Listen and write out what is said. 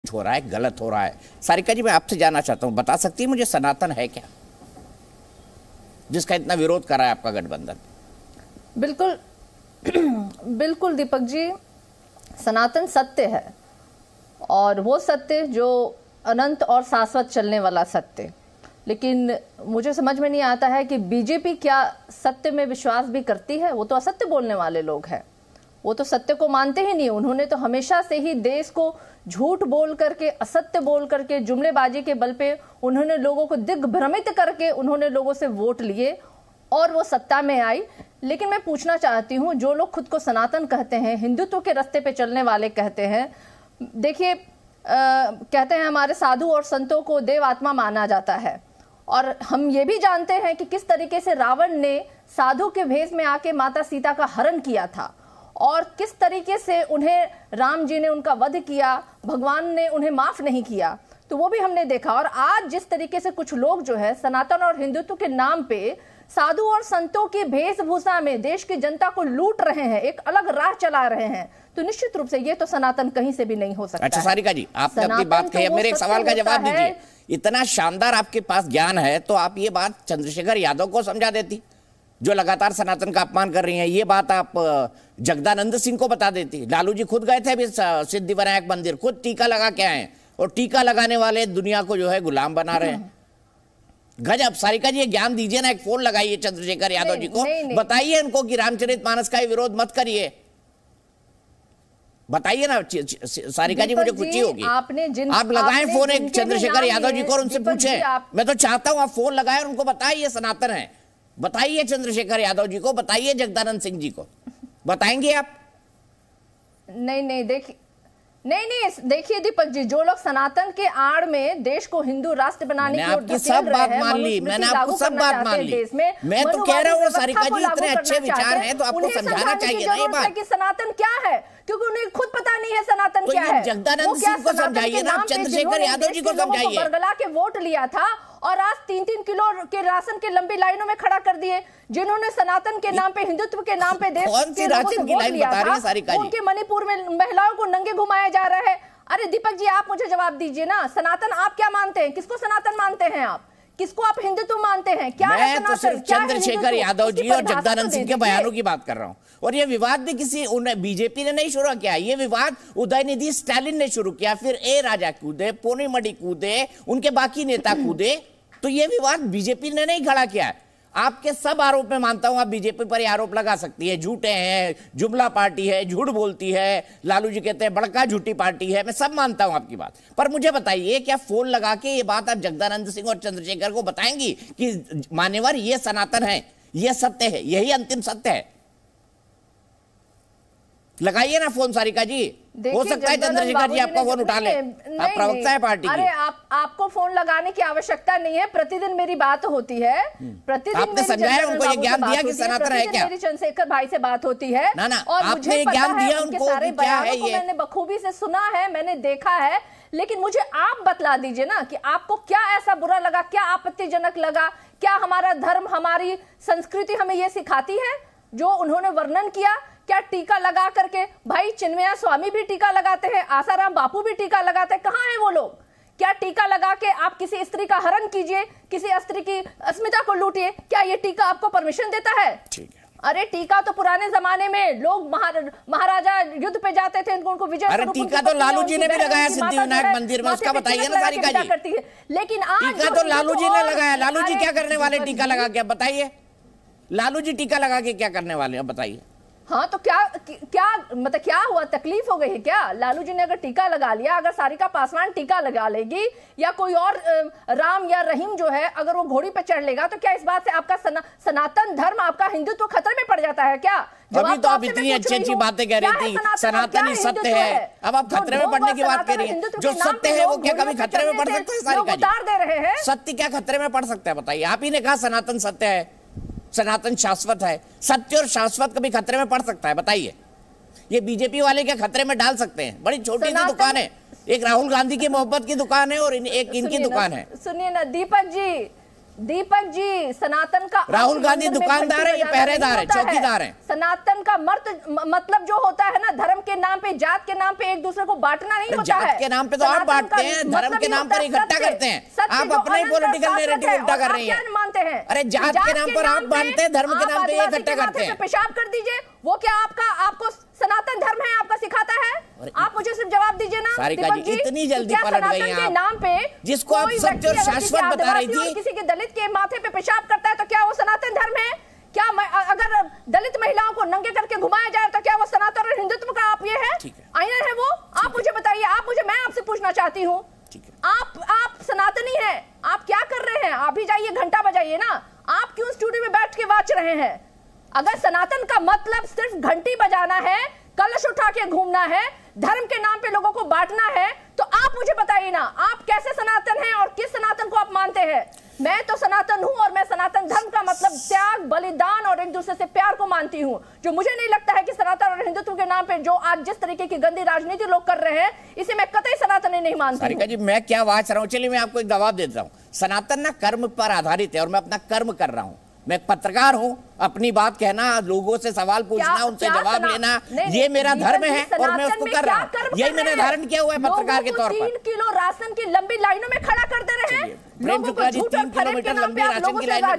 हो रहा है, गलत हो रहा है। सारिका जी, मैं आपसे जानना चाहता हूं, बता सकती है मुझे सनातन है क्या, जिसका इतना विरोध कर रहा है आपका गठबंधन? बिल्कुल बिल्कुल दीपक जी, सनातन सत्य है और वो सत्य जो अनंत और शाश्वत चलने वाला सत्य। लेकिन मुझे समझ में नहीं आता है कि बीजेपी क्या सत्य में विश्वास भी करती है? वो तो असत्य बोलने वाले लोग हैं, वो तो सत्य को मानते ही नहीं। उन्होंने तो हमेशा से ही देश को झूठ बोल करके, असत्य बोल करके, जुमलेबाजी के बल पे उन्होंने लोगों को दिग्भ्रमित करके उन्होंने लोगों से वोट लिए और वो सत्ता में आई। लेकिन मैं पूछना चाहती हूँ, जो लोग खुद को सनातन कहते हैं, हिंदुत्व के रास्ते पे चलने वाले कहते हैं, देखिए कहते हैं हमारे साधु और संतों को देव आत्मा माना जाता है, और हम ये भी जानते हैं कि किस तरीके से रावण ने साधु के भेष में आके माता सीता का हरण किया था और किस तरीके से उन्हें राम जी ने उनका वध किया, भगवान ने उन्हें माफ नहीं किया, तो वो भी हमने देखा। और आज जिस तरीके से कुछ लोग जो है सनातन और हिंदुत्व के नाम पे साधु और संतों की वेशभूषा में देश की जनता को लूट रहे हैं, एक अलग राह चला रहे हैं, तो निश्चित रूप से ये तो सनातन कहीं से भी नहीं हो सकता। अच्छा सारिका जी, आपने अपनी बात कही, मेरे एक सवाल का जवाब दीजिए। इतना शानदार आपके पास ज्ञान है तो आप ये बात चंद्रशेखर यादव को समझा देती, जो लगातार सनातन का अपमान कर रही हैं। ये बात आप जगदानंद सिंह को बता देती। लालू जी खुद गए थे अभी सिद्धि विनायक मंदिर, खुद टीका लगा के आए, और टीका लगाने वाले दुनिया को जो है गुलाम बना रहे हैं। गजब। सारिका जी, ये ज्ञान दीजिए ना, एक फोन लगाइए चंद्रशेखर यादव जी को, बताइए इनको कि रामचरितमानस का विरोध मत करिए, बताइए ना सारिका जी, मुझे खुशी होगी। आप लगाएं फोन एक चंद्रशेखर यादव जी को और उनसे पूछें। मैं तो चाहता हूं आप फोन लगाएं और उनको बताइए सनातन है, बताइए चंद्रशेखर यादव जी को, बताइए जगदानंद सिंह जी को, बताएंगे आप? नहीं देखिए दीपक जी, जो लोग सनातन के आड़ में देश को हिंदू राष्ट्र बनाने की आपकी सब बात मान ली, मैंने आपको सब बात मान ली। मैं तो कह रहा हूँ सारिका जी, इतने अच्छे विचार हैं तो आपको समझाना चाहिए ना ये बात कि सनातन क्या है, क्योंकि उन्हें खुद पता नहीं है सनातन क्या है। जगदानंद सिंह को समझाइए ना, चंद्रशेखर यादव जी को समझाइए। बरगला के वोट लिया था और आज 3-3 किलो के राशन के लंबी लाइनों में खड़ा कर दिए, जिन्होंने सनातन के नाम पे, हिंदुत्व के नाम पे देश के लोगों से वोट लिया था, उनके मणिपुर में महिलाओं को नंगे घुमाया जा रहा है। अरे दीपक जी, आप मुझे जवाब दीजिए ना, सनातन आप क्या मानते हैं? किसको सनातन मानते हैं आप? किसको आप हिंदुत्व मानते हैं? क्या है सनातन? मैं तो सिर्फ चंद्रशेखर यादव जी और जगदानंद सिंह के बयानों की बात कर रहा हूं। और ये विवाद भी किसी बीजेपी ने नहीं शुरू किया, ये विवाद उदयनिधि स्टालिन ने शुरू किया, फिर ए राजा कूदे, पूर्णिमढ़ी कूदे, उनके बाकी नेता कूदे, तो ये विवाद बीजेपी ने नहीं खड़ा किया है। आपके सब आरोप में मानता हूं, आप बीजेपी पर आरोप लगा सकती है, झूठे हैं, जुमला पार्टी है, झूठ बोलती है, लालू जी कहते हैं बड़का झूठी पार्टी है, मैं सब मानता हूं आपकी बात। पर मुझे बताइए, क्या फोन लगा के ये बात आप जगदानंद सिंह और चंद्रशेखर को बताएंगी कि मान्यवर ये सनातन है, ये सत्य है, यही अंतिम सत्य है? लगाइए ना फोन सारिका जी, हो सकता है चंद्रशेखर जी आपका फोन उठा ले, आप प्रवक्ता है पार्टी की। अरे आपको फोन लगाने की आवश्यकता नहीं है, प्रतिदिन मेरी बात होती है, प्रतिदिन आपने समझाया उनको, ये ज्ञान दिया कि सनातन है क्या? मेरी चंद्रशेखर भाई से बात होती है ना, और मुझे ज्ञान दिया उनको सारे क्या है ये, मैंने बखूबी से सुना है, मैंने देखा है। लेकिन मुझे आप बतला दीजिए ना कि आपको क्या ऐसा बुरा लगा, क्या आपत्तिजनक लगा, क्या हमारा धर्म, हमारी संस्कृति हमें ये सिखाती है जो उन्होंने वर्णन किया? क्या टीका लगा करके, भाई चिन्मया स्वामी भी टीका लगाते हैं, आसाराम बापू भी टीका लगाते हैं, कहां हैं वो लोग? क्या टीका लगा के आप किसी स्त्री का हरण कीजिए, किसी स्त्री की अस्मिता को लूटिए, क्या ये टीका आपको परमिशन देता है? ठीक है। अरे टीका तो पुराने जमाने में लोग महाराजा युद्ध पे जाते थे, उनको विजय। अरे टीका तो लालू जी ने भी लगाया सिद्धि विनायक मंदिर में, उसका बताइए ना सारिका जी। लेकिन आज टीका तो लालू जी ने लगाया, लालू जी क्या करने वाले टीका लगा के, बताइए? लालू जी टीका लगा के क्या करने वाले हैं, बताइए? हाँ तो क्या मतलब क्या हुआ, तकलीफ हो गई है क्या? लालू जी ने अगर टीका लगा लिया, अगर सारिका पासवान टीका लगा लेगी या कोई और राम या रहीम जो है अगर वो घोड़ी पे चढ़ लेगा, तो क्या इस बात से आपका सनातन धर्म, आपका हिंदुत्व खतरे में पड़ जाता है क्या? अभी तो आप इतनी अच्छी अच्छी बातें कह रही थी, सनातन ही सत्य है, अब आप खतरे में पड़ने की बात कर रही हैं। जो सत्य है वो क्या कभी खतरे में पड़ सकता है सारिका जी? उतार दे रहे हैं, सत्य क्या खतरे में पड़ सकता है, बताइए? आप ही ने कहा सनातन सत्य है, सनातन शाश्वत है, सत्य और शाश्वत कभी खतरे में पड़ सकता है, बताइए? ये बीजेपी वाले क्या खतरे में डाल सकते हैं? बड़ी छोटी सी दुकान है, एक राहुल गांधी की मोहब्बत की दुकान है और एक इनकी दुकान है। सुनिए ना दीपक जी, दीपक जी, सनातन का राहुल गांधी दुकानदार है, ये पहरेदार है, चौकीदार है। सनातन का मतलब जो होता है ना, धर्म के नाम पे, जात के नाम पे एक दूसरे को बांटना नहीं होता है। जात के नाम पे तो आप बांटते हैं, धर्म के नाम पर इकट्ठा करते हैं। आप अपना ही पॉलिटिकल नैरेटिव उल्टा कर रही हैं। मानते हैं अरे जात के नाम पर आप बांटते हैं, धर्म के नाम पे इकट्ठा करते हैं। पेशाब कर दीजिए, वो क्या आपको सनातन धर्म है, आपका सिखाता है? आप मुझे सिर्फ जवाब दीजिए ना सारिका जी, इतनी जल्दी पलट गई हैं आप, नाम पे जिसको आप सत्य और शाश्वत बता रही थी, किसी के दलित के माथे पे पेशाब करता है तो क्या वो सनातन धर्म है? क्या अगर दलित महिलाओं को नंगे करके घुमाया जाए तो क्या वो सनातन और हिंदुत्व का आप ये है आईना है? वो आप मुझे बताइए, मैं आपसे पूछना चाहती हूँ, आप सनातनी हैं, आप क्या कर रहे हैं? आप भी जाइए घंटा बजाइए ना, आप क्यों स्टूडियो में बैठ के वाच रहे हैं? अगर सनातन का मतलब सिर्फ घंटी बजाना है, कलश उठा के घूमना है, धर्म के नाम पे लोगों को बांटना है, तो आप मुझे बताइए ना, आप कैसे सनातन हैं और किस सनातन को आप मानते हैं? मैं तो सनातन हूं और मैं सनातन धर्म का मतलब त्याग, बलिदान और एक दूसरे से प्यार को मानती हूं, जो मुझे नहीं लगता है कि सनातन और हिंदुत्व के नाम पे जो आज जिस तरीके की गंदी राजनीति लोग कर रहे हैं, इसे मैं कतई सनातन नहीं मानती। सारिका जी, मैं क्या वाच रहा हूं, चलिए मैं आपको एक जवाब देता हूं। सनातन ना कर्म पर आधारित है और मैं अपना कर्म कर रहा हूं। मैं एक पत्रकार हूं, अपनी बात कहना, लोगों से सवाल पूछना, उनसे जवाब लेना, ये मेरा धर्म है और मैं उसको कर रहा हूं। यही मैंने धारण किया हुआ है पत्रकार के तौर पर। 3 किलो राशन की लंबी लाइनों में खड़ा करते रहे हैं। प्रेम शुक्ला जी, 3 किलोमीटर लंबी राशन की लाइन में